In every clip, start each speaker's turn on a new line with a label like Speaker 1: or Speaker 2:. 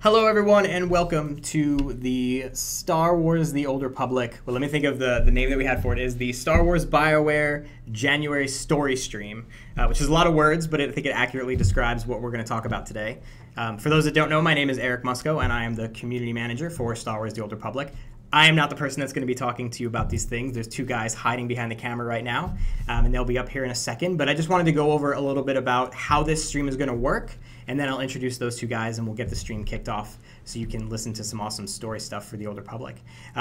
Speaker 1: Hello everyone and welcome to the Star Wars The Old Republic. Well, let me think of the name that we had for it is the Star Wars BioWare January Story Stream, which is a lot of words, but I think it accurately describes what we're going to talk about today. For those that don't know, my name is Eric Musco and I am the Community Manager for Star Wars The Old Republic. I am not the person that's going to be talking to you about these things. There's two guys hiding behind the camera right now, and they'll be up here in a second. But I just wanted to go over a little bit about how this stream is going to work, and then I'll introduce those two guys, and we'll get the stream kicked off so you can listen to some awesome story stuff for the Old Republic.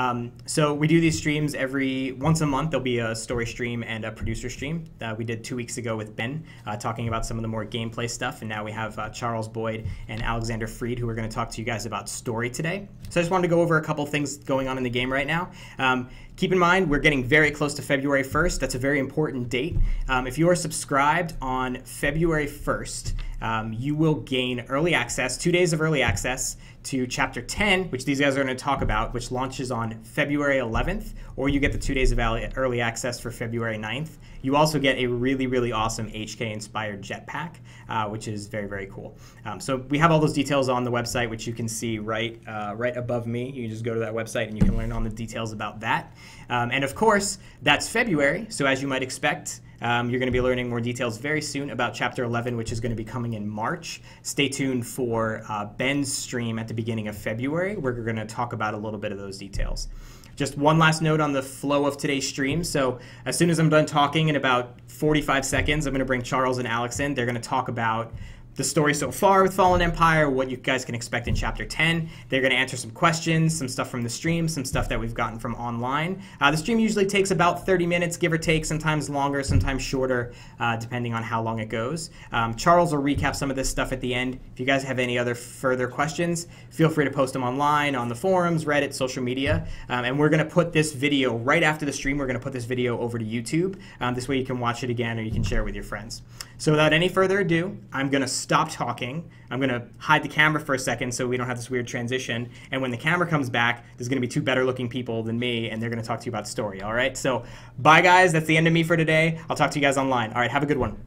Speaker 1: So we do these streams once a month. There'll be a story stream and a producer stream. We did 2 weeks ago with Ben, talking about some of the more gameplay stuff, and now we have Charles Boyd and Alexander Freed, who are going to talk to you guys about story today. So I just wanted to go over a couple things going on in the game right now. Keep in mind, we're getting very close to February 1st. That's a very important date. If you are subscribed on February 1st, you will gain early access, 2 days of early access to Chapter 10, which these guys are going to talk about, which launches on February 11th, or you get the 2 days of early access for February 9th. You also get a really, really awesome HK-inspired jetpack, which is very, very cool. So we have all those details on the website, which you can see right above me. You just go to that website and you can learn all the details about that. And of course, that's February, so as you might expect, you're going to be learning more details very soon about Chapter 11, which is going to be coming in March. Stay tuned for Ben's stream at the beginning of February, where we're going to talk about a little bit of those details. Just one last note on the flow of today's stream. So as soon as I'm done talking in about 45 seconds, I'm going to bring Charles and Alex in. They're going to talk about the story so far with Fallen Empire, what you guys can expect in Chapter 10. They're going to answer some questions, some stuff from the stream, some stuff that we've gotten from online. The stream usually takes about 30 minutes, give or take, sometimes longer, sometimes shorter, depending on how long it goes. Charles will recap some of this stuff at the end. If you guys have any other further questions, feel free to post them online, on the forums, Reddit, social media. And we're going to put this video, right after the stream, we're going to put this video over to YouTube. This way you can watch it again or you can share it with your friends. So without any further ado, I'm going to stop talking. I'm going to hide the camera for a second so we don't have this weird transition. And when the camera comes back, there's going to be two better looking people than me, and they're going to talk to you about story, all right? So bye, guys. That's the end of me for today. I'll talk to you guys online. All right, have a good one.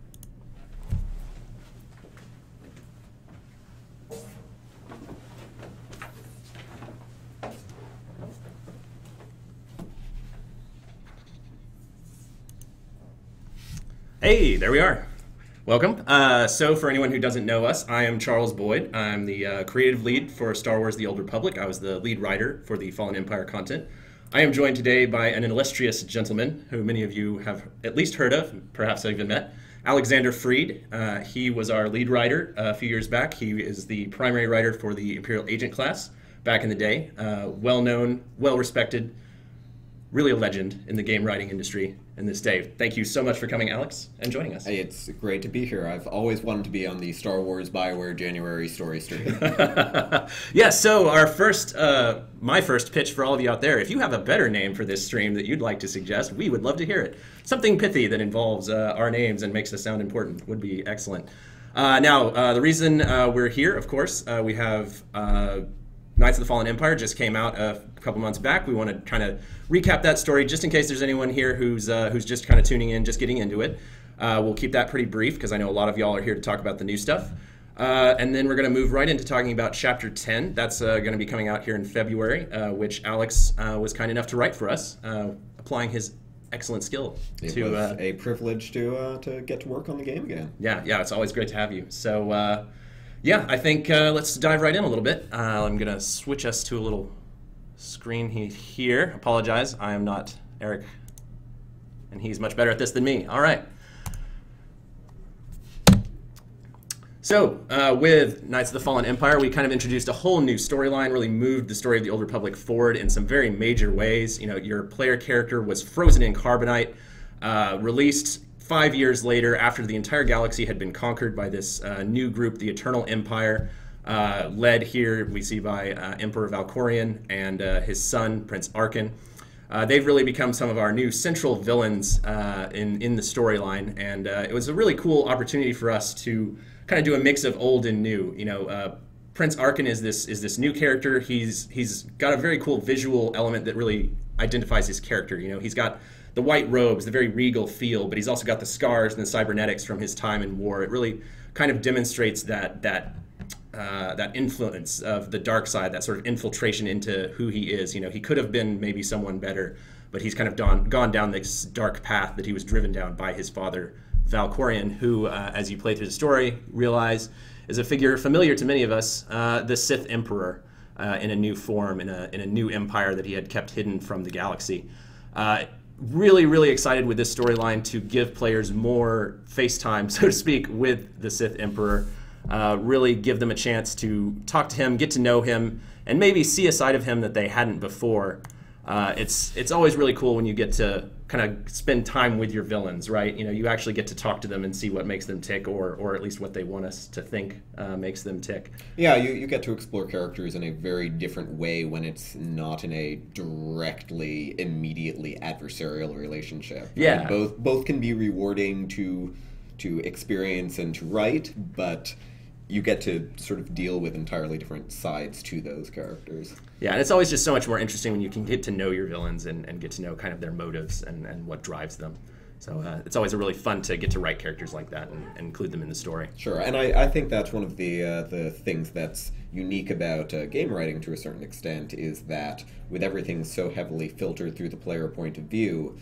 Speaker 2: Hey, there we are. Welcome. So for anyone who doesn't know us, I am Charles Boyd. I'm the creative lead for Star Wars The Old Republic. I was the lead writer for the Fallen Empire content. I am joined today by an illustrious gentleman who many of you have at least heard of, perhaps even met, Alexander Freed. He was our lead writer a few years back. He is the primary writer for the Imperial Agent class back in the day. Well-known, well-respected, really a legend in the game writing industry in this day. Thank you so much for coming, Alex, and joining us.
Speaker 3: Hey, it's great to be here. I've always wanted to be on the Star Wars BioWare January story stream.
Speaker 2: Yeah, so our my first pitch for all of you out there, if you have a better name for this stream that you'd like to suggest, we would love to hear it. Something pithy that involves our names and makes us sound important would be excellent. Now, the reason we're here, of course, we have Knights of the Fallen Empire just came out a couple months back. We want to kind of recap that story just in case there's anyone here who's just kind of tuning in, just getting into it. We'll keep that pretty brief because I know a lot of y'all are here to talk about the new stuff. And then we're going to move right into talking about Chapter 10. That's going to be coming out here in February, which Alex was kind enough to write for us, applying his excellent skill.
Speaker 3: It was a privilege to get to work on the game again.
Speaker 2: Yeah, it's always great to have you. So yeah, I think let's dive right in a little bit. I'm going to switch us to a little screen here. Apologize, I am not Eric, and he's much better at this than me. All right. So with Knights of the Fallen Empire, we kind of introduced a whole new storyline, really moved the story of the Old Republic forward in some very major ways. You know, your player character was frozen in carbonite, released 5 years later, after the entire galaxy had been conquered by this new group, the Eternal Empire, led here, we see, by Emperor Valkorion and his son, Prince Arkin. They've really become some of our new central villains in the storyline, and it was a really cool opportunity for us to kind of do a mix of old and new. You know, Prince Arkin is this new character. He's got a very cool visual element that really identifies his character. You know, he's got the white robes, the very regal feel, but he's also got the scars and the cybernetics from his time in war. It really kind of demonstrates that that influence of the dark side, that sort of infiltration into who he is. He could have been maybe someone better, but he's kind of gone down this dark path that he was driven down by his father, Valkorion, who, as you play through the story, realize is a figure familiar to many of us, the Sith Emperor, in a new form, in a new empire that he had kept hidden from the galaxy. Really, really excited with this storyline to give players more face time, so to speak, with the Sith Emperor. Really give them a chance to talk to him, get to know him, and maybe see a side of him that they hadn't before. It's always really cool when you get to kind of spend time with your villains, right? You actually get to talk to them and see what makes them tick, or at least what they want us to think makes them tick.
Speaker 3: Yeah, you get to explore characters in a very different way when it's not in a directly, immediately adversarial relationship.
Speaker 2: Yeah.
Speaker 3: Both can be rewarding to experience and to write, but you get to sort of deal with entirely different sides to those characters.
Speaker 2: Yeah, and it's always just so much more interesting when you can get to know your villains and get to know kind of their motives and what drives them. So it's always really fun to get to write characters like that and include them in the story.
Speaker 3: Sure, and I think that's one of the things that's unique about game writing to a certain extent, is that with everything so heavily filtered through the player point of view,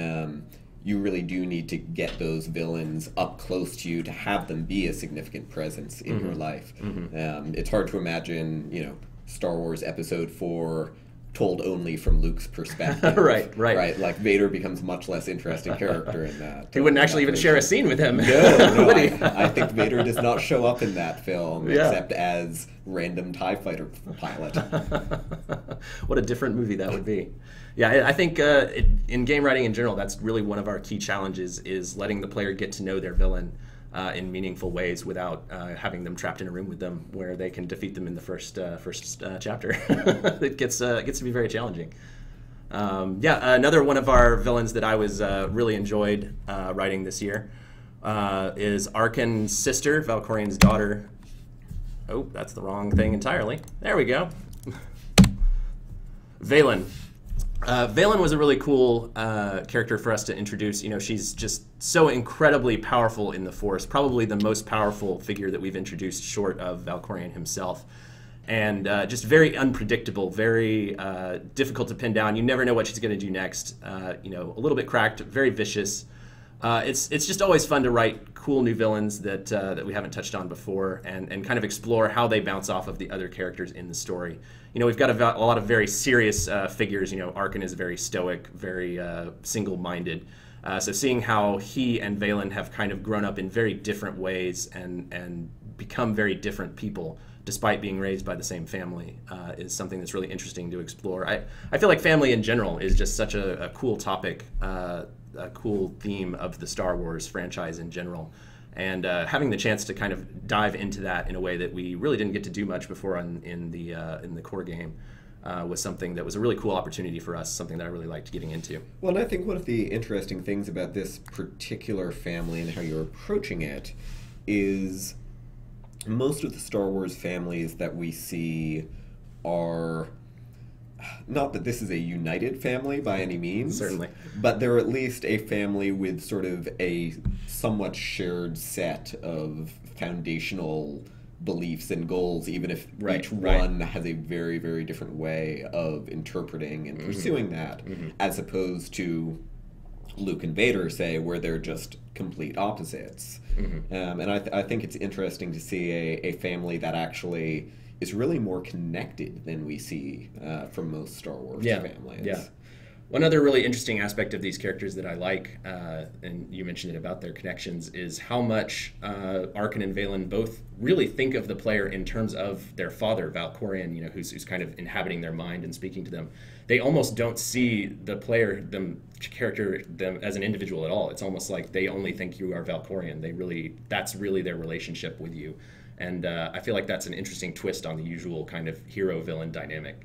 Speaker 3: you really do need to get those villains up close to you to have them be a significant presence in your life. It's hard to imagine, Star Wars Episode 4 told only from Luke's perspective.
Speaker 2: Right.
Speaker 3: Like Vader becomes a much less interesting character in that.
Speaker 2: He wouldn't actually even share a scene with him.
Speaker 3: No,
Speaker 2: Would he?
Speaker 3: I think Vader does not show up in that film except as random TIE fighter pilot.
Speaker 2: What a different movie that would be. Yeah, I think in game writing in general, that's really one of our key challenges, is letting the player get to know their villain in meaningful ways without having them trapped in a room with them where they can defeat them in the first chapter. It gets to be very challenging. Another one of our villains that I was really enjoyed writing this year is Arkan's sister, Valkorion's daughter. Oh, that's the wrong thing entirely. There we go. Valen. Valen was a really cool character for us to introduce. She's just so incredibly powerful in the Force, probably the most powerful figure that we've introduced short of Valkorion himself. And just very unpredictable, very difficult to pin down. You never know what she's going to do next. A little bit cracked, very vicious. It's just always fun to write cool new villains that we haven't touched on before, and kind of explore how they bounce off of the other characters in the story. We've got a lot of very serious figures. Arkan is very stoic, very single-minded. So seeing how he and Valen have kind of grown up in very different ways and become very different people despite being raised by the same family is something that's really interesting to explore. I feel like family in general is just such a cool topic, a cool theme of the Star Wars franchise in general. And having the chance to kind of dive into that in a way that we really didn't get to do much before in the core game was something that was a really cool opportunity for us, something that I really liked getting into.
Speaker 3: Well, and I think one of the interesting things about this particular family and how you're approaching it is most of the Star Wars families that we see are... Not that this is a united family by any means.
Speaker 2: Certainly.
Speaker 3: But they're at least a family with sort of a somewhat shared set of foundational beliefs and goals, even if each one has a very, very different way of interpreting and pursuing that, as opposed to Luke and Vader, say, where they're just complete opposites. And I think it's interesting to see a family that actually is really more connected than we see from most Star Wars families.
Speaker 2: Yeah. One other really interesting aspect of these characters that I like, and you mentioned it about their connections, is how much Arkan and Valen both really think of the player in terms of their father, Valkorion, who's kind of inhabiting their mind and speaking to them. They almost don't see the player, them as an individual at all. It's almost like they only think you are Valkorion. That's really their relationship with you. And I feel like that's an interesting twist on the usual kind of hero-villain dynamic.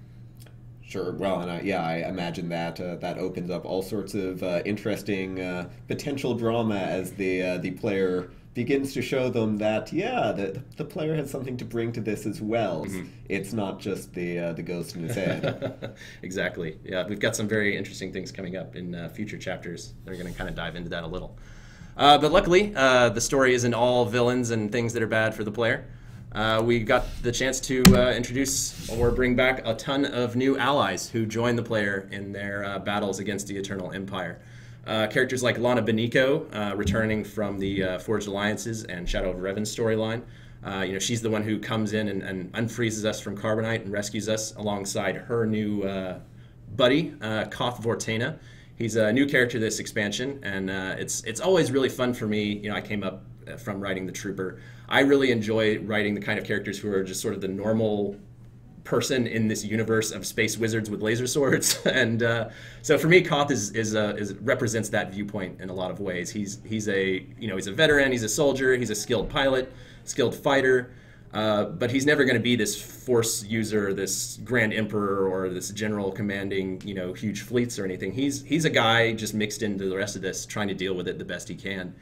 Speaker 3: Sure. Well, and I imagine that that opens up all sorts of interesting potential drama as the player begins to show them that the player has something to bring to this as well. It's not just the ghost in his head.
Speaker 2: Exactly. Yeah, we've got some very interesting things coming up in future chapters. They're going to kind of dive into that a little. But luckily, the story isn't all villains and things that are bad for the player. we got the chance to introduce or bring back a ton of new allies who join the player in their battles against the Eternal Empire. Characters like Lana Beniko, returning from the Forged Alliances and Shadow of Revan storyline. She's the one who comes in and unfreezes us from Carbonite and rescues us alongside her new buddy, Koth Vortena. He's a new character this expansion, and it's always really fun for me. I came up from writing the Trooper. I really enjoy writing the kind of characters who are just sort of the normal person in this universe of space wizards with laser swords, and so for me, Koth represents that viewpoint in a lot of ways. He's a veteran, he's a soldier, he's a skilled pilot, skilled fighter, but he's never going to be this force user, this grand emperor, or this general commanding huge fleets or anything. He's a guy just mixed into the rest of this, trying to deal with it the best he can,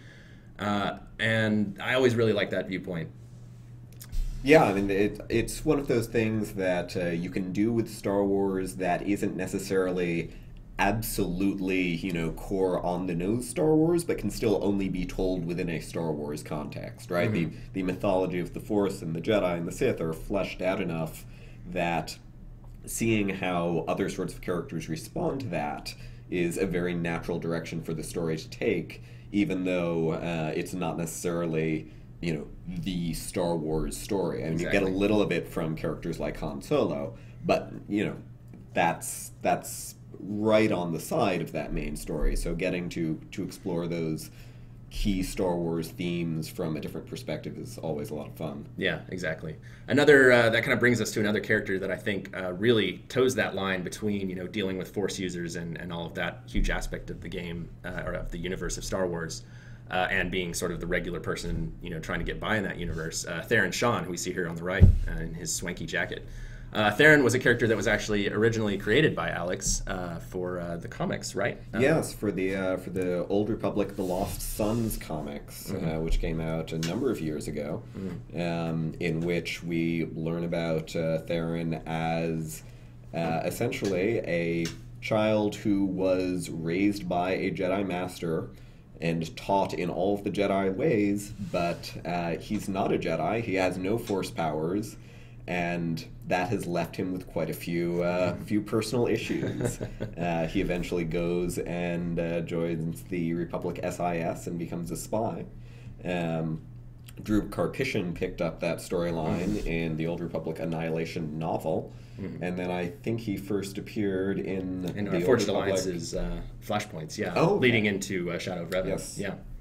Speaker 2: and I always really like that viewpoint.
Speaker 3: Yeah, I mean, it's one of those things that you can do with Star Wars that isn't necessarily absolutely, core on-the-nose Star Wars, but can still only be told within a Star Wars context, right? Mm-hmm. The mythology of the Force and the Jedi and the Sith are fleshed out enough that seeing how other sorts of characters respond to that is a very natural direction for the story to take, even though it's not necessarily the Star Wars story. I mean, exactly. You get a little bit from characters like Han Solo, but, that's right on the side of that main story. So getting to explore those key Star Wars themes from a different perspective is always a lot of fun.
Speaker 2: Yeah, exactly. Another, that kind of brings us to another character that I think really toes that line between, dealing with Force users and all of that huge aspect of the game, or of the universe of Star Wars. And being sort of the regular person, trying to get by in that universe. Theron Shan, who we see here on the right in his swanky jacket. Theron was a character that was actually originally created by Alex for the comics, right?
Speaker 3: Yes, for the Old Republic, The Lost Sons comics, mm-hmm. Which came out a number of years ago, mm-hmm. In which we learn about Theron as essentially a child who was raised by a Jedi Master and taught in all of the Jedi ways, but he's not a Jedi. He has no Force powers, and that has left him with quite a few personal issues. He eventually goes and joins the Republic SIS and becomes a spy. Drew Karpyshyn picked up that storyline in the Old Republic Annihilation novel, and then I think he first appeared in the
Speaker 2: Forged Alliance's Flashpoints, leading into Shadow of Revan.
Speaker 3: Yes.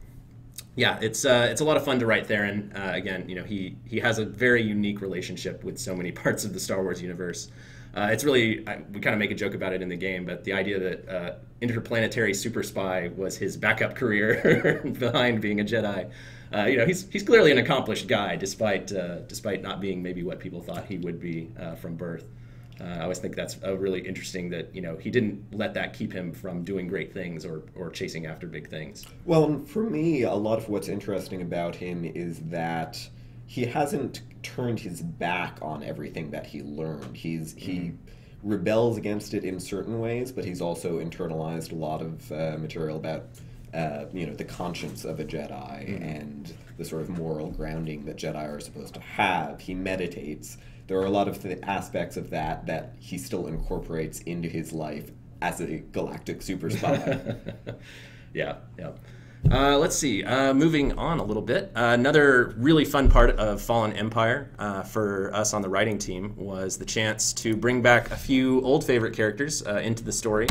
Speaker 2: Yeah, it's a lot of fun to write Theron. Again, he has a very unique relationship with so many parts of the Star Wars universe. It's really, we kind of make a joke about it in the game, but the idea that interplanetary super spy was his backup career behind being a Jedi. He's clearly an accomplished guy, despite not being maybe what people thought he would be from birth. I always think that's really interesting that he didn't let that keep him from doing great things or chasing after big things.
Speaker 3: Well, for me, a lot of what's interesting about him is that he hasn't turned his back on everything that he learned. He rebels against it in certain ways, but he's also internalized a lot of material about the conscience of a Jedi and the sort of moral grounding that Jedi are supposed to have. He meditates. There are a lot of aspects of that he still incorporates into his life as a galactic super spy.
Speaker 2: Yeah. Let's see. Moving on a little bit. Another really fun part of Fallen Empire for us on the writing team was the chance to bring back a few old favorite characters into the story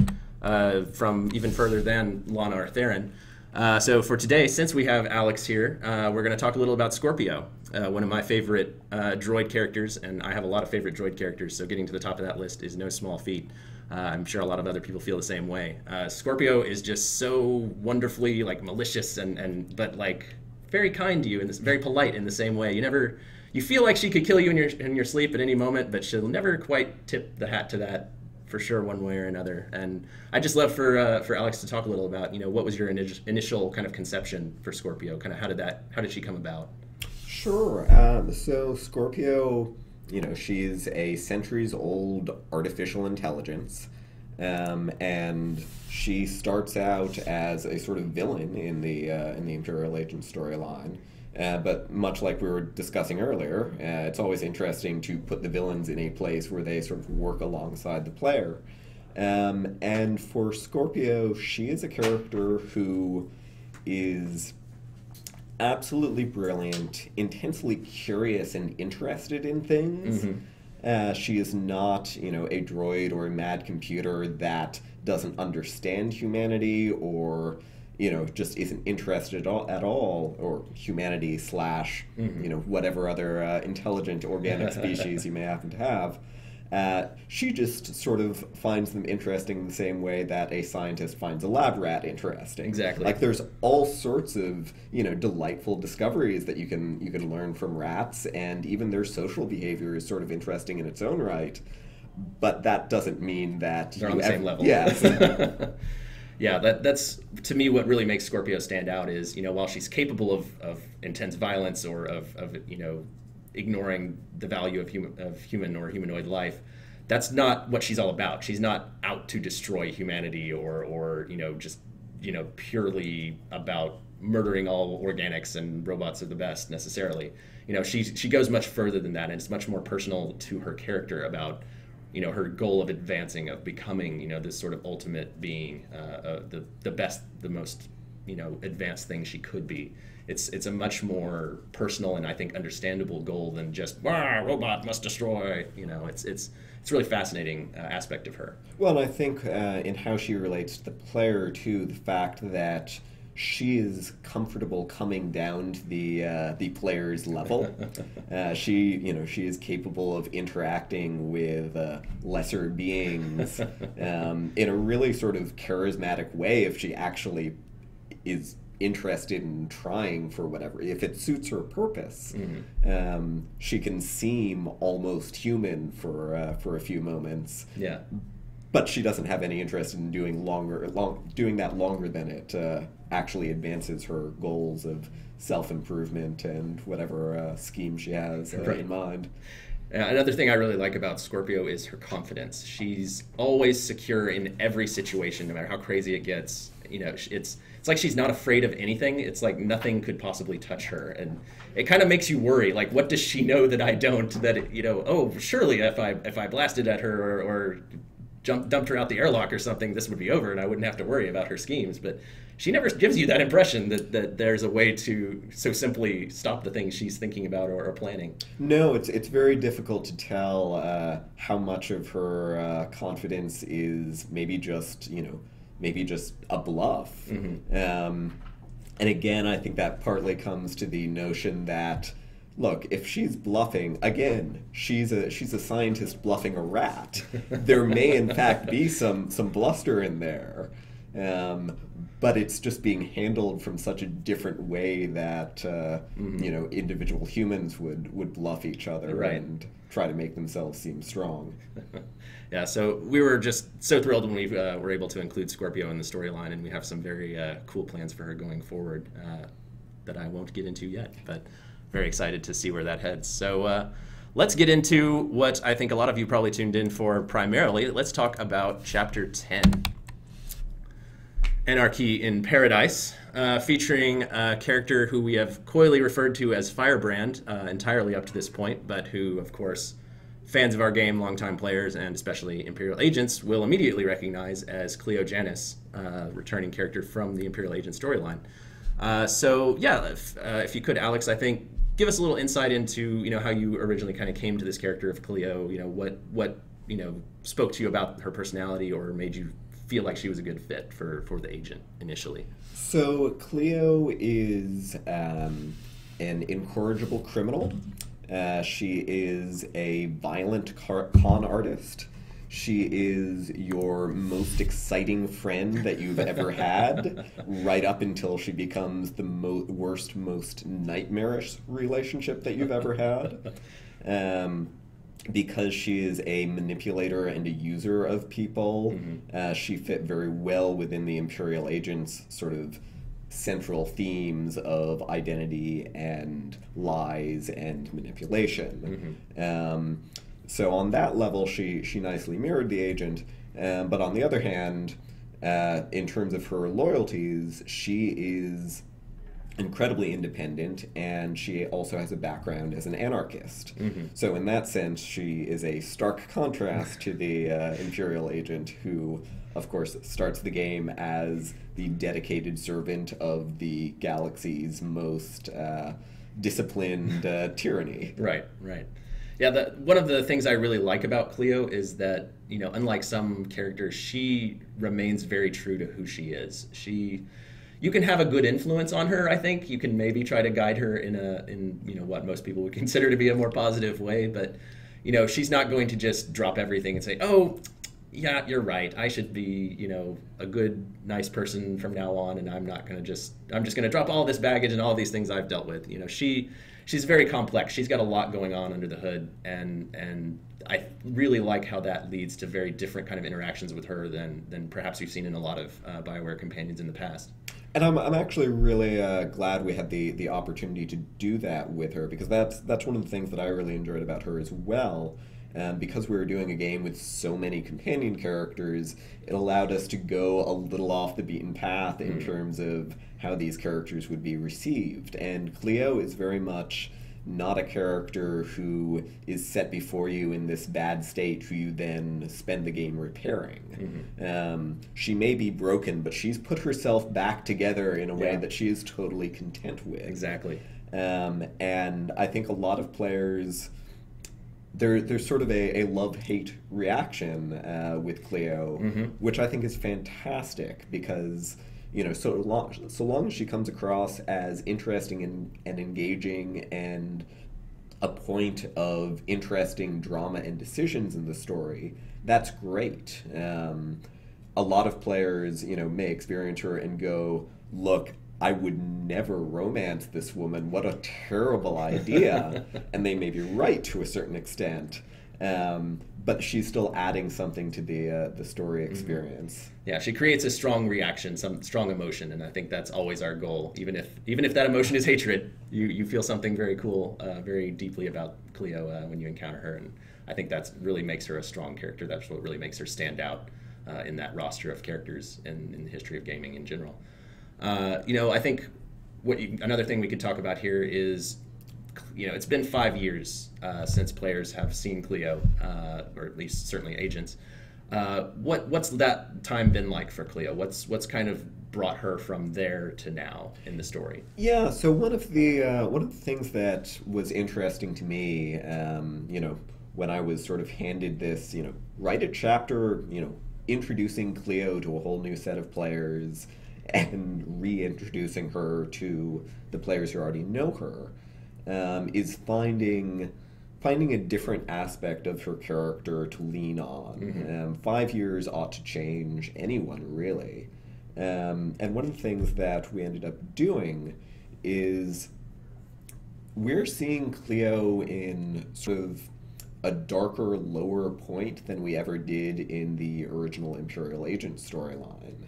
Speaker 2: from even further than Lana or Theron. So for today, since we have Alex here, we're going to talk a little about Scorpio, one of my favorite droid characters, and I have a lot of favorite droid characters, so getting to the top of that list is no small feat. I'm sure a lot of other people feel the same way. Scorpio is just so wonderfully malicious but very kind to you and very polite in the same way. You feel like she could kill you in your sleep at any moment, but she'll never quite tip the hat to that, for sure, one way or another. And I just love for Alex to talk a little about what was your initial kind of conception for Scorpio? Kind of how did she come about?
Speaker 3: Sure. So Scorpio, she's a centuries-old artificial intelligence, and she starts out as a sort of villain in the Imperial Agent storyline, But much like we were discussing earlier, it's always interesting to put the villains in a place where they sort of work alongside the player. And for Scorpio, she is a character who is absolutely brilliant, intensely curious and interested in things. She is not, a droid or a mad computer that doesn't understand humanity or, just isn't interested at all, or humanity slash, whatever other intelligent organic species you may happen to have. She just sort of finds them interesting in the same way that a scientist finds a lab rat interesting.
Speaker 2: Exactly.
Speaker 3: Like there's all sorts of delightful discoveries that you can learn from rats, and even their social behavior is sort of interesting in its own right. But that doesn't mean that
Speaker 2: they're on the same level.
Speaker 3: Yes.
Speaker 2: Yeah, that's to me what really makes Scorpio stand out is while she's capable of intense violence or of ignoring the value of human or humanoid life, that's not what she's all about. She's not out to destroy humanity or just purely about murdering all organics and robots are the best necessarily. She goes much further than that, and it's much more personal to her character about her goal of advancing, of becoming this sort of ultimate being, the best, the most advanced thing she could be. It's a much more personal and I think understandable goal than just robot must destroy. It's really fascinating aspect of her.
Speaker 3: Well, and I think in how she relates to the player too, the fact that she is comfortable coming down to the player's level. She is capable of interacting with lesser beings in a really sort of charismatic way if she actually is interested in trying for whatever. If it suits her purpose, she can seem almost human for a few moments.
Speaker 2: Yeah.
Speaker 3: But she doesn't have any interest in doing that longer than it actually advances her goals of self-improvement and whatever scheme she has in mind.
Speaker 2: Another thing I really like about Scorpio is her confidence. She's always secure in every situation, no matter how crazy it gets. It's like she's not afraid of anything. It's like nothing could possibly touch her, and it kind of makes you worry. Like, what does she know that I don't? That surely if I blasted at her or dumped her out the airlock or something, this would be over and I wouldn't have to worry about her schemes. But she never gives you that impression that there's a way to so simply stop the things she's thinking about or planning.
Speaker 3: No, it's very difficult to tell how much of her confidence is maybe just a bluff. And again, I think that partly comes to the notion that, look, if she's bluffing, again, she's a scientist bluffing a rat. There may in fact be some bluster in there, but it's just being handled from such a different way that individual humans would bluff each other and try to make themselves seem strong.
Speaker 2: Yeah, so we were just so thrilled when we were able to include Scorpio in the storyline, and we have some very cool plans for her going forward that I won't get into yet, but very excited to see where that heads. So let's get into what I think a lot of you probably tuned in for primarily. Let's talk about Chapter 10, Anarchy in Paradise, featuring a character who we have coyly referred to as Firebrand entirely up to this point, but who, of course, fans of our game, longtime players, and especially Imperial agents will immediately recognize as Cleo Janis, returning character from the Imperial Agent storyline. So yeah, if you could, Alex, I think give us a little insight into how you originally kind of came to this character of Cleo. What spoke to you about her personality or made you feel like she was a good fit for the agent initially.
Speaker 3: So Cleo is an incorrigible criminal. She is a violent con artist. She is your most exciting friend that you've ever had, right up until she becomes the worst, most nightmarish relationship that you've ever had. Because she is a manipulator and a user of people, she fit very well within the Imperial Agent's sort of central themes of identity and lies and manipulation. So on that level, she nicely mirrored the agent. But on the other hand, in terms of her loyalties, she is incredibly independent, and she also has a background as an anarchist. So in that sense, she is a stark contrast to the Imperial agent who, of course, starts the game as the dedicated servant of the galaxy's most disciplined tyranny.
Speaker 2: Right. Yeah, one of the things I really like about Cleo is that, unlike some characters, she remains very true to who she is. You can have a good influence on her, I think. You can maybe try to guide her in what most people would consider to be a more positive way, but she's not going to just drop everything and say, "Oh, yeah, you're right. I should be, a good, nice person from now on, and I'm just going to drop all this baggage and all these things I've dealt with." She's very complex. She's got a lot going on under the hood, and I really like how that leads to very different kind of interactions with her than perhaps we've seen in a lot of BioWare companions in the past.
Speaker 3: And I'm actually really glad we had the opportunity to do that with her, because that's one of the things that I really enjoyed about her as well. Because we were doing a game with so many companion characters, it allowed us to go a little off the beaten path in terms of how these characters would be received. And Cleo is very much not a character who is set before you in this bad state who you then spend the game repairing. She may be broken, but she's put herself back together in a way that she is totally content with.
Speaker 2: Exactly.
Speaker 3: And I think a lot of players, there's sort of a love-hate reaction with Cleo, which I think is fantastic, because so long as she comes across as interesting and engaging and a point of interesting drama and decisions in the story, that's great. A lot of players, may experience her and go, "Look, I would never romance this woman. What a terrible idea." And they may be right to a certain extent. But she's still adding something to the story experience.
Speaker 2: Yeah, she creates a strong reaction, some strong emotion, and I think that's always our goal. Even if that emotion is hatred, you feel something very cool, very deeply about Cleo when you encounter her, and I think that really makes her a strong character. That's what really makes her stand out in that roster of characters in the history of gaming in general. I think another thing we could talk about here is, it's been 5 years since players have seen Cleo, or at least certainly agents. What's that time been like for Cleo? What's kind of brought her from there to now in the story?
Speaker 3: Yeah, so one of the things that was interesting to me, when I was sort of handed this, write a chapter, introducing Cleo to a whole new set of players and reintroducing her to the players who already know her, is finding a different aspect of her character to lean on. 5 years ought to change anyone, really. And one of the things that we ended up doing is we're seeing Cleo in sort of a darker, lower point than we ever did in the original Imperial Agent storyline.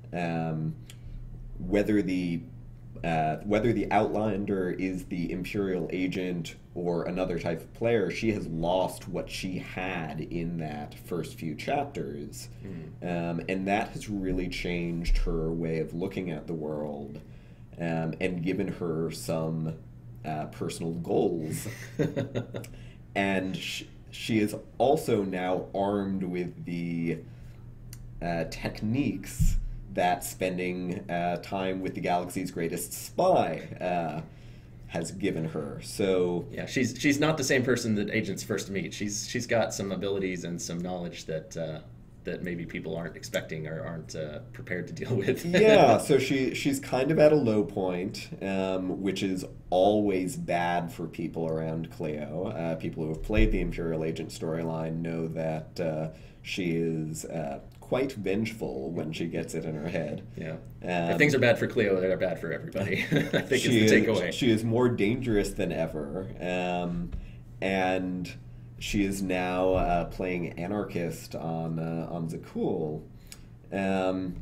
Speaker 3: Whether the Outlander is the Imperial Agent or another type of player, she has lost what she had in that first few chapters. And that has really changed her way of looking at the world, and given her some personal goals. And she is also now armed with the techniques that spending time with the galaxy's greatest spy has given her. So
Speaker 2: yeah, she's not the same person that agents first meet. She's got some abilities and some knowledge that maybe people aren't expecting or aren't prepared to deal with.
Speaker 3: Yeah, so she's kind of at a low point, which is always bad for people around Cleo. People who have played the Imperial Agent storyline know that she is quite vengeful when she gets it in her head.
Speaker 2: Yeah. If things are bad for Cleo, they're bad for everybody. I think is the takeaway.
Speaker 3: She is more dangerous than ever, and she is now playing anarchist on Zakul, and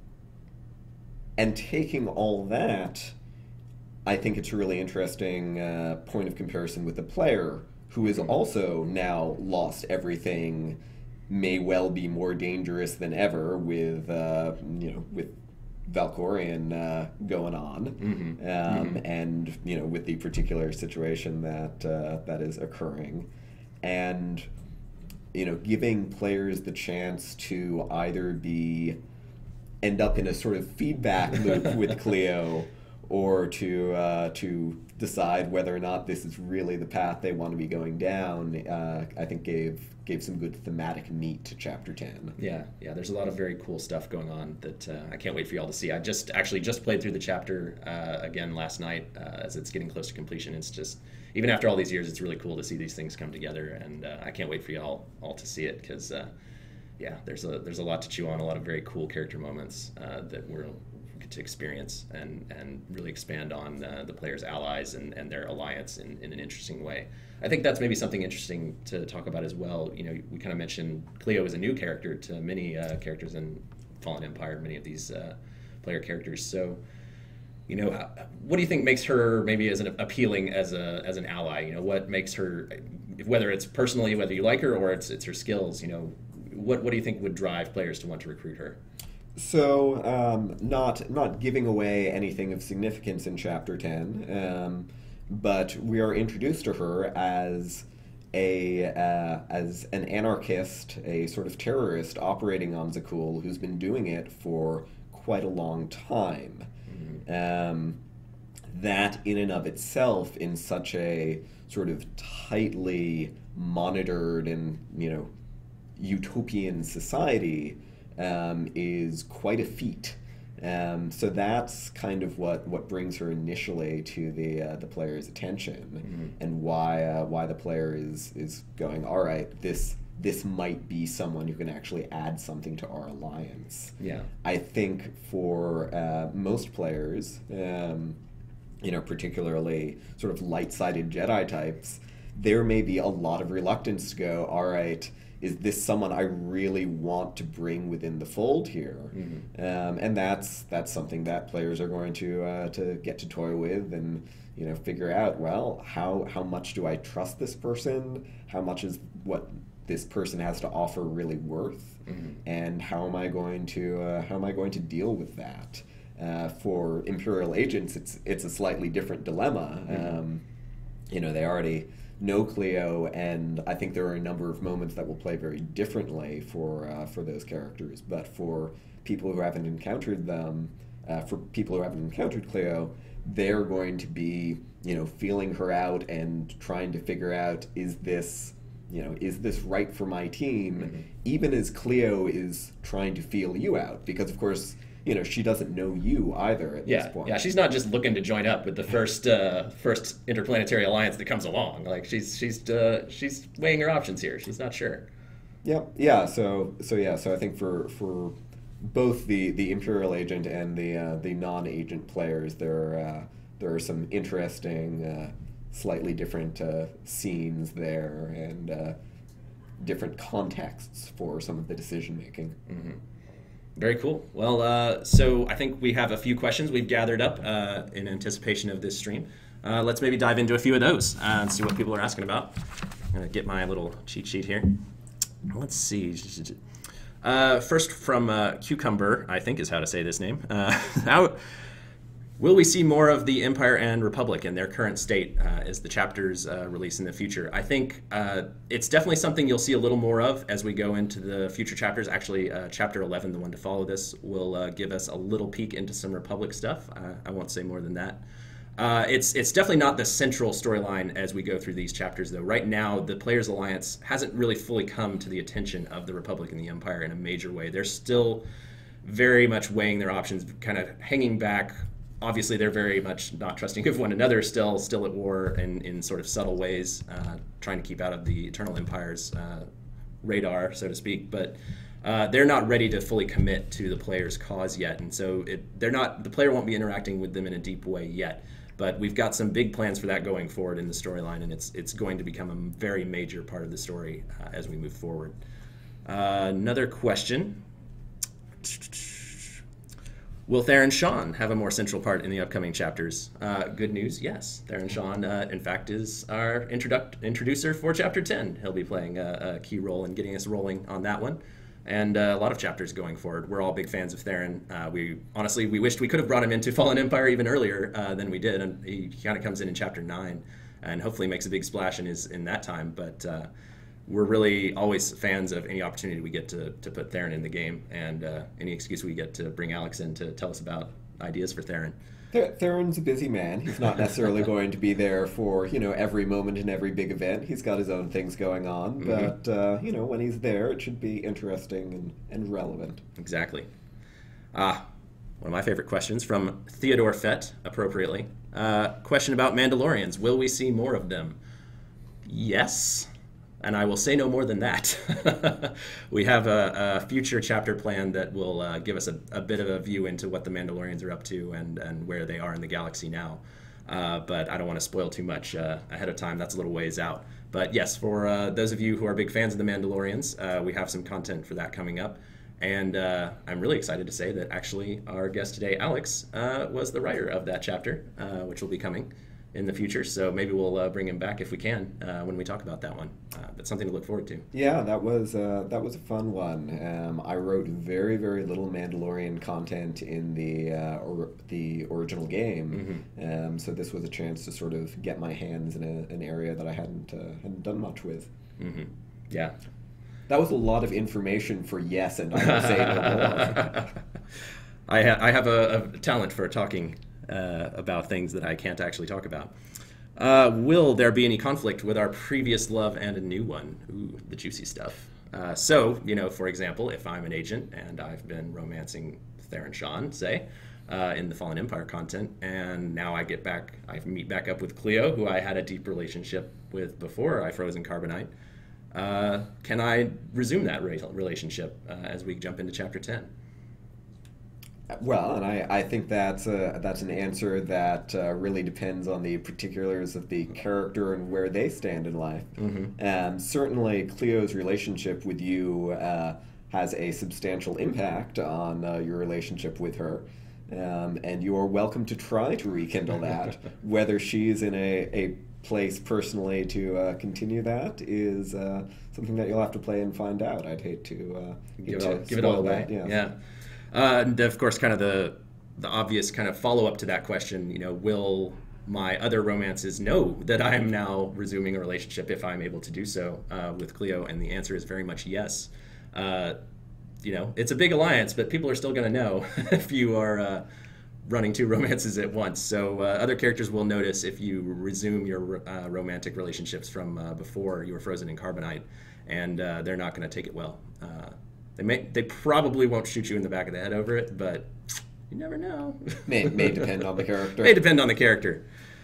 Speaker 3: taking all that, I think it's a really interesting point of comparison with the player who has also now lost everything. May well be more dangerous than ever with Valkorion going on, and with the particular situation that is occurring, and giving players the chance to either end up in a sort of feedback loop with Cleo, or to decide whether or not this is really the path they want to be going down. I think gave some good thematic meat to Chapter 10.
Speaker 2: Yeah, there's a lot of very cool stuff going on that I can't wait for y'all to see. I just played through the chapter again last night as it's getting close to completion. It's just, even after all these years, it's really cool to see these things come together, and I can't wait for y'all all to see it, because there's a lot to chew on, a lot of very cool character moments that we're get to experience and really expand on the players' allies and their alliance in an interesting way. I think that's maybe something interesting to talk about as well. We kind of mentioned Cleo is a new character to many characters in Fallen Empire, many of these player characters. So, what do you think makes her maybe as appealing as an ally? What makes her, whether it's personally, whether you like her, or it's her skills? What do you think would drive players to want to recruit her?
Speaker 3: So, not giving away anything of significance in Chapter 10, but we are introduced to her as an anarchist, a sort of terrorist operating on Zakul, who's been doing it for quite a long time. That in and of itself, in such a sort of tightly monitored and utopian society, is quite a feat. So that's kind of what brings her initially to the player's attention, and why the player is going, all right, this might be someone who can actually add something to our alliance.
Speaker 2: Yeah,
Speaker 3: I think for most players, particularly sort of light-sided Jedi types, there may be a lot of reluctance to go, all right, is this someone I really want to bring within the fold here? And that's something that players are going to get to toy with and figure out. Well, how much do I trust this person? How much is what this person has to offer really worth? And how am I going to deal with that? For Imperial agents, it's a slightly different dilemma. They already know Cleo, and I think there are a number of moments that will play very differently for those characters. But for people who haven't encountered them, for people who haven't encountered Cleo, they're going to be feeling her out and trying to figure out, is this right for my team? Even as Cleo is trying to feel you out, because of course she doesn't know you either at this point.
Speaker 2: Yeah, she's not just looking to join up with the first interplanetary alliance that comes along. Like she's weighing her options here. She's not sure.
Speaker 3: Yeah. So I think for both the Imperial agent and the non-agent players, there are some interesting, slightly different scenes there, and different contexts for some of the decision making.
Speaker 2: Very cool. Well, so I think we have a few questions we've gathered up in anticipation of this stream. Let's maybe dive into a few of those and see what people are asking about. I'm going to get my little cheat sheet here. Let's see. First from Cucumber, I think is how to say this name. Will we see more of the Empire and Republic in their current state as the chapters release in the future? I think it's definitely something you'll see a little more of as we go into the future chapters. Actually, Chapter 11, the one to follow this, will give us a little peek into some Republic stuff. I won't say more than that. It's definitely not the central storyline as we go through these chapters, though. Right now, the Players' Alliance hasn't really fully come to the attention of the Republic and the Empire in a major way. They're still very much weighing their options, kind of hanging back. Obviously, they're very much not trusting of one another, still at war in sort of subtle ways, trying to keep out of the Eternal Empire's radar, so to speak. But they're not ready to fully commit to the player's cause yet, and so the player won't be interacting with them in a deep way yet. But we've got some big plans for that going forward in the storyline, and it's going to become a very major part of the story as we move forward. Another question. Will Theron Shawn have a more central part in the upcoming chapters? Good news, yes. Theron Shawn, in fact, is our introducer for Chapter 10. He'll be playing a key role in getting us rolling on that one. and a lot of chapters going forward. We're all big fans of Theron. We wished we could have brought him into Fallen Empire even earlier than we did, and he kind of comes in chapter 9, and hopefully makes a big splash in that time. But we're really always fans of any opportunity we get to put Theron in the game, and any excuse we get to bring Alex in to tell us about ideas for Theron.
Speaker 3: Theron's a busy man. He's not necessarily going to be there for, every moment in every big event. He's got his own things going on, but, when he's there, it should be interesting and relevant.
Speaker 2: Exactly. One of my favorite questions from Theodore Fett, appropriately. Question about Mandalorians. Will we see more of them? Yes. And I will say no more than that. We have a future chapter plan that will give us a bit of a view into what the Mandalorians are up to and where they are in the galaxy now. But I don't want to spoil too much ahead of time. That's a little ways out. But yes, for those of you who are big fans of the Mandalorians, we have some content for that coming up. And I'm really excited to say that actually our guest today, Alex, was the writer of that chapter, which will be coming in the future, so maybe we'll bring him back if we can when we talk about that one. That's something to look forward to.
Speaker 3: Yeah, that was a fun one. I wrote very, very little Mandalorian content in the original game, so this was a chance to sort of get my hands in an area that I hadn't done much with.
Speaker 2: Yeah.
Speaker 3: That was a lot of information for yes, and I will say no more.
Speaker 2: I have a talent for talking about things that I can't actually talk about. Will there be any conflict with our previous love and a new one? Ooh, the juicy stuff. So, for example, if I'm an agent and I've been romancing Theron Shan, say, in the Fallen Empire content, and now I meet back up with Cleo, who I had a deep relationship with before I froze in Carbonite. Can I resume that relationship as we jump into Chapter 10?
Speaker 3: Well, and I think that's an answer that really depends on the particulars of the character and where they stand in life. Certainly, Cleo's relationship with you has a substantial impact on your relationship with her, and you are welcome to try to rekindle that. Whether she's in a place personally to continue that is something that you'll have to play and find out. I'd hate to
Speaker 2: give it all away. Yeah. And of course, kind of the obvious kind of follow-up to that question, will my other romances know that I am now resuming a relationship if I'm able to do so with Cleo? And the answer is very much yes. It's a big alliance, but people are still going to know if you are running 2 romances at once. So other characters will notice if you resume your romantic relationships from before you were frozen in Carbonite, and they're not going to take it well. They probably won't shoot you in the back of the head over it, but you never know.
Speaker 3: May depend on the character.
Speaker 2: May depend on the character.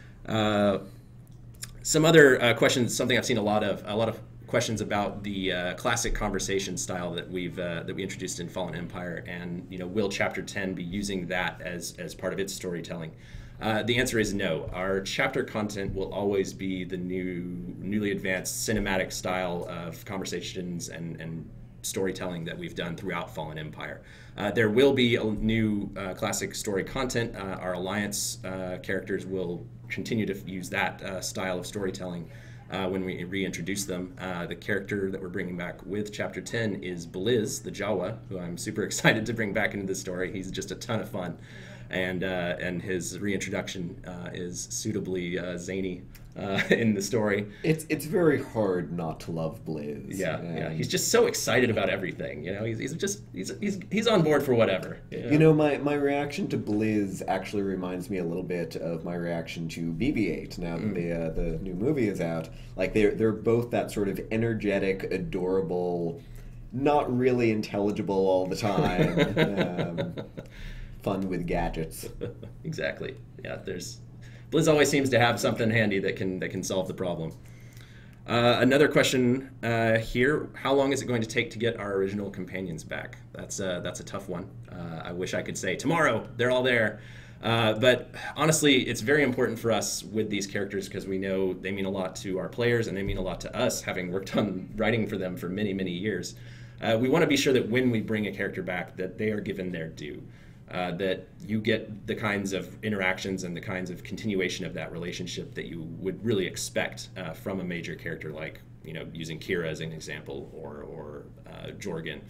Speaker 2: Some other questions. Something I've seen a lot of questions about the classic conversation style that we introduced in Fallen Empire, and will Chapter 10 be using that as part of its storytelling? The answer is no. Our chapter content will always be the newly advanced cinematic style of conversations and storytelling that we've done throughout Fallen Empire. There will be a new classic story content. Our Alliance characters will continue to use that style of storytelling when we reintroduce them. The character that we're bringing back with Chapter 10 is Blizz, the Jawa, who I'm super excited to bring back into the story. He's just a ton of fun, and his reintroduction is suitably zany in the story.
Speaker 3: It's very hard not to love Blizz.
Speaker 2: Yeah. He's just so excited about everything. He's on board for whatever.
Speaker 3: My reaction to Blizz actually reminds me a little bit of my reaction to BB-8 now that the new movie is out. Like they're both that sort of energetic, adorable, not really intelligible all the time. Fun with gadgets.
Speaker 2: Exactly. Yeah, Blizz always seems to have something handy that can solve the problem. Another question here: how long is it going to take to get our original companions back? That's a tough one. I wish I could say tomorrow. They're all there. But honestly, it's very important for us with these characters because we know they mean a lot to our players and they mean a lot to us, having worked on writing for them for many, many years. We want to be sure that when we bring a character back, that they are given their due. That you get the kinds of interactions and the kinds of continuation of that relationship that you would really expect from a major character, like using Kira as an example, or Jorgen.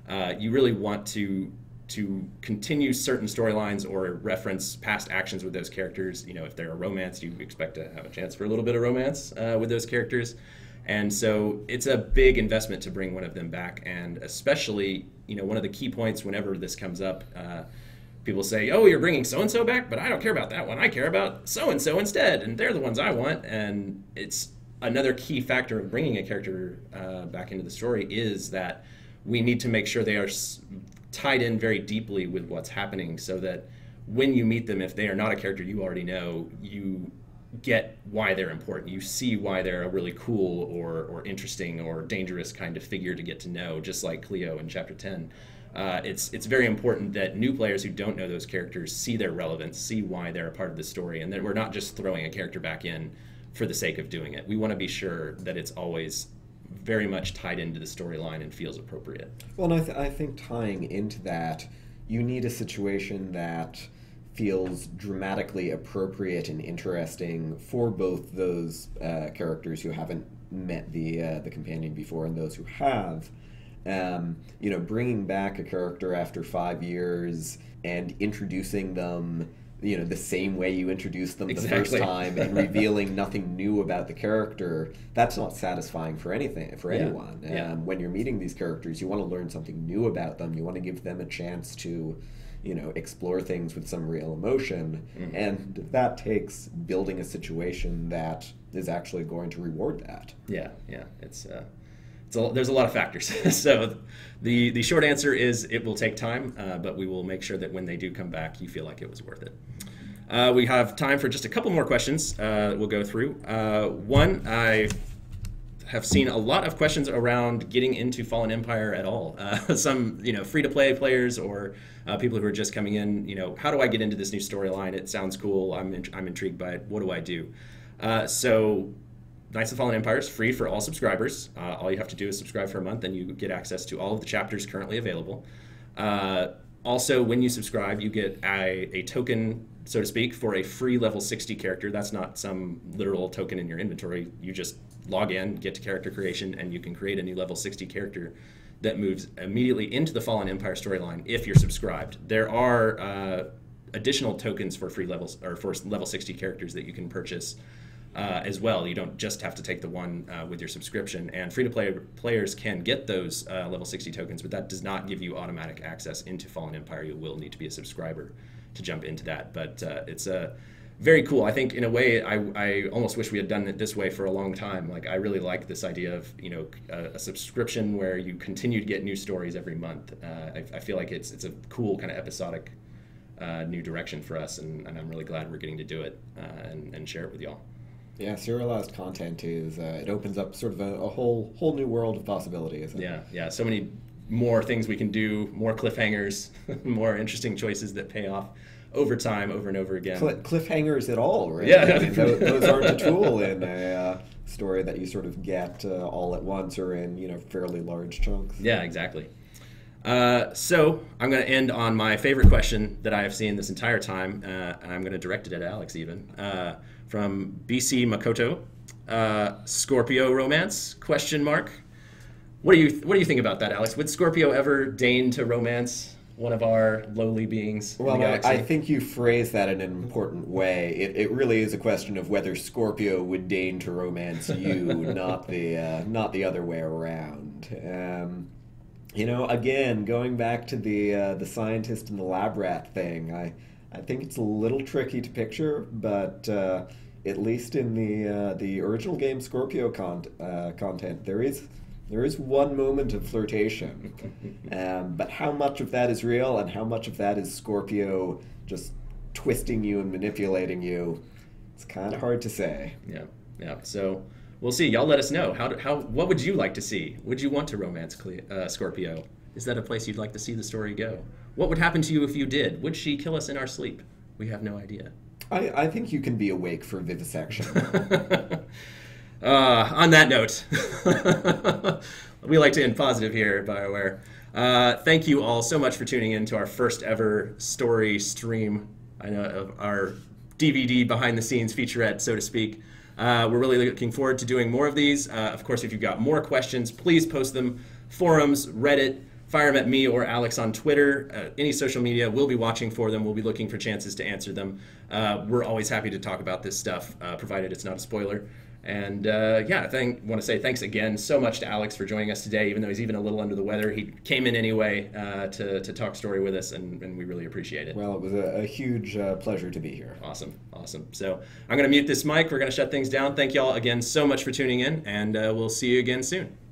Speaker 2: you really want to continue certain storylines or reference past actions with those characters. You know, if they're a romance, you expect to have a chance for a little bit of romance with those characters. And so it's a big investment to bring one of them back. And especially, you know, one of the key points whenever this comes up, people say, oh, you're bringing so-and-so back, but I don't care about that one. I care about so-and-so instead, and they're the ones I want. And it's another key factor of bringing a character back into the story is that we need to make sure they are tied in very deeply with what's happening, so that when you meet them, if they are not a character you already know, you get why they're important. You see why they're a really cool or interesting or dangerous kind of figure to get to know, just like Cleo in Chapter 10. It's very important that new players who don't know those characters see their relevance, see why they're a part of the story, and that we're not just throwing a character back in for the sake of doing it. We want to be sure that it's always very much tied into the storyline and feels appropriate.
Speaker 3: Well, and I think tying into that, you need a situation that feels dramatically appropriate and interesting for both those characters who haven't met the companion before and those who have. You know, bringing back a character after 5 years and introducing them, you know, the same way you introduced them the first time and revealing nothing new about the character, that's not satisfying for anyone. When you're meeting these characters, you want to learn something new about them. You want to give them a chance to, you know, explore things with some real emotion. And that takes building a situation that is actually going to reward that.
Speaker 2: Yeah. There's a lot of factors. So the short answer is it will take time, but we will make sure that when they do come back, you feel like it was worth it. We have time for just a couple more questions we'll go through. One, I have seen a lot of questions around getting into Fallen Empire at all. Some, you know, free-to-play players or people who are just coming in, you know, how do I get into this new storyline? It sounds cool. I'm intrigued by it. What do I do? So Knights of the Fallen Empire is free for all subscribers. All you have to do is subscribe for a month and you get access to all of the chapters currently available. Also, when you subscribe, you get a token, so to speak, for a free level 60 character. That's not some literal token in your inventory. You just log in, get to character creation, and you can create a new level 60 character that moves immediately into the Fallen Empire storyline if you're subscribed. There are additional tokens for free levels, or for level 60 characters that you can purchase as well. You don't just have to take the one with your subscription, and free-to-play players can get those level 60 tokens, but that does not give you automatic access into Fallen Empire. You will need to be a subscriber to jump into that, but it's very cool. I think in a way I almost wish we had done it this way for a long time. Like, I really like this idea of, you know, a subscription where you continue to get new stories every month. I feel like it's a cool kind of episodic new direction for us, and I'm really glad we're getting to do it and share it with y'all.
Speaker 3: Yeah, serialized content is it opens up sort of a whole new world of possibility, isn't it?
Speaker 2: Yeah. So many more things we can do, more cliffhangers, more interesting choices that pay off over time, over and over again.
Speaker 3: Cliffhangers at all, right?
Speaker 2: Yeah.
Speaker 3: I mean, those aren't a tool in a story that you sort of get all at once or in, you know, fairly large chunks.
Speaker 2: Yeah, exactly. So I'm going to end on my favorite question that I have seen this entire time, and I'm going to direct it at Alex even. From BC Makoto, Scorpio romance? ? What do you think about that, Alex? Would Scorpio ever deign to romance one of our lowly beings in the galaxy?
Speaker 3: I think you phrase that in an important way. It really is a question of whether Scorpio would deign to romance you, not the other way around. You know, again, going back to the scientist and the lab rat thing, I think it's a little tricky to picture, but at least in the original game Scorpio content, there is one moment of flirtation, but how much of that is real and how much of that is Scorpio just twisting you and manipulating you, it's kind of hard to say.
Speaker 2: Yeah. So we'll see. Y'all let us know. What would you like to see? Would you want to romance Scorpio? Is that a place you'd like to see the story go? What would happen to you if you did? Would she kill us in our sleep? We have no idea.
Speaker 3: I think you can be awake for vivisection.
Speaker 2: On that note, we like to end positive here at BioWare. Thank you all so much for tuning in to our first ever story stream. I know, of our DVD behind the scenes featurette, so to speak. We're really looking forward to doing more of these. Of course, if you've got more questions, please post them. Forums, Reddit, fire them at me or Alex on Twitter. Any social media, we'll be watching for them. We'll be looking for chances to answer them. We're always happy to talk about this stuff, provided it's not a spoiler. And yeah, I want to say thanks again so much to Alex for joining us today, even though he's even a little under the weather. He came in anyway to talk story with us, and we really appreciate it.
Speaker 3: Well, it was a huge pleasure to be here.
Speaker 2: Awesome, awesome. So I'm going to mute this mic. We're going to shut things down. Thank you all again so much for tuning in, and we'll see you again soon.